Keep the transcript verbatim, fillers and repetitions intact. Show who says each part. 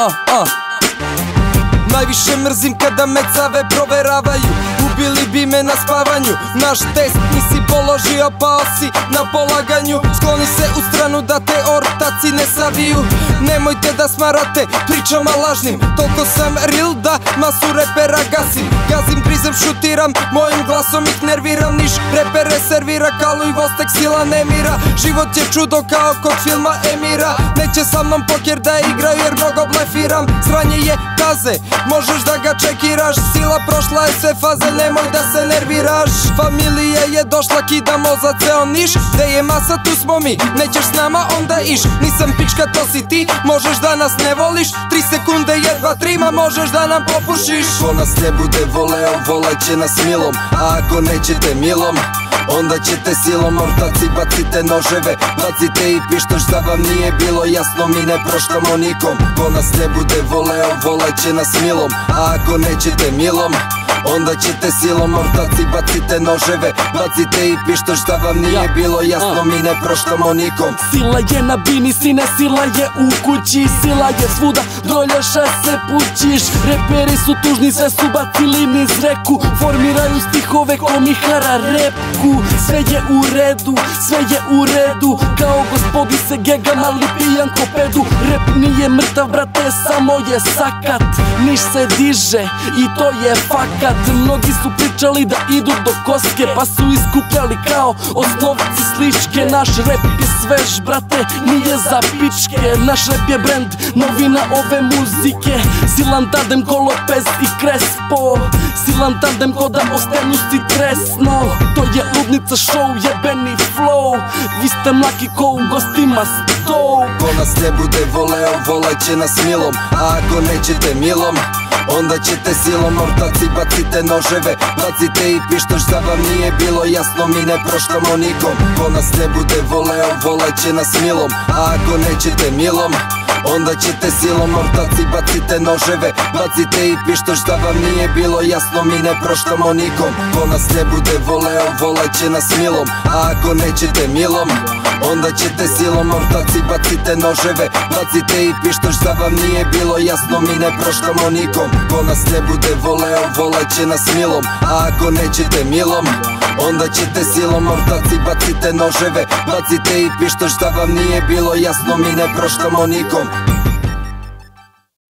Speaker 1: uh, uh. Najviše mrzim kada me cave proveravaju. Ubili bi me na spavanju. Naš test nisi položio, pao si na polaganju. Skloni se u stranu da te ortaci ne saviju. Nemojte da smarate pričama lažnim. Toliko sam real da masu repera gasim. Gazim, grizem, šutiram, mojim glasom ih nerviram. Niš repere servira, Kalu i Vostek sila nemira. Život je čudo kao kod filma Emira. Neće sa mnom poker da igraju jer mnogo blefiram. Sranje je kaze, možeš da ga čekiraš. Sila prošla je sve faze, nemoj da se nerviraš. Familija je došla, kidamo za ceo Niš. Gde je masa, tu smo mi, nećeš s nama, onda iš. Nisam pička, to si ti, možeš da nas ne voliš. Tri sekunde, jedva trima, možeš da nam popušiš. Ko nas ne bude voleo, voleće nas milom. A ako nećete milom, onda ćete silom. Ortaci, bacite noževe, bacite i pištoš. Da vam nije bilo jasno, mi ne proštamo nikom. Ko nas ne bude voleo, voleće nas milom. A ako nećete milom, onda ćete silom. Ortaci, bacite noževe, bacite i pištoš. Da vam nije bilo jasno, mi ne proštamo nikom.
Speaker 2: Sila je na bini, sine, sila je u kući. Sila je svuda, droljaša se pućiš. Reperi su tužni, sve su bacili niz reku. Formiraju stihove ko Mihara repku. Sve je u redu, sve je u redu. Kao gospodi se gegam, ali pijan ko pedu. Rep nije mrtav, brate, samo je sakat. Niš se diže i to je fakat. Mnogi su pričali da idu do koske, pa su iskupljali kao osnovci sličke. Naš rep je svež, brate, nije za pičke. Naš rep je brand, novina ove muzike. Silan tandem ko Lopez i Crespo. Silan tandem ko da ostanu si tresno. To je ludnica show, jebeni flow. Vi ste mlaki ko u gostima sto.
Speaker 1: Ko nas ne bude voleo, voleće nas milom. A ako nećete milom, onda ćete silom. Ortaci, bacite noževe, bacite i pištoš. Da vam nije bilo jasno, mi ne proštamo nikom. Ko nas ne bude voleo, voleće nas milom. A ako nećete milom, onda ćete silom. Ortaci, bacite noževe, bacite i pištoš. Da vam nije bilo jasno, mi ne proštamo nikom. Ko nas ne bude voleo, voleće nas milom. A ako nećete milom, onda ćete silom. Ortaci, bacite noževe, bacite i pištoš. Da vam nije bilo jasno, mi ne proštamo nikom. Ko nas ne bude voleo, voleće nas milom. A ako nećete milom, onda ćete silom. Ortaci, bacite noževe, bacite i pištoš. Da vam nije bilo jasno, mi ne proštamo nikom.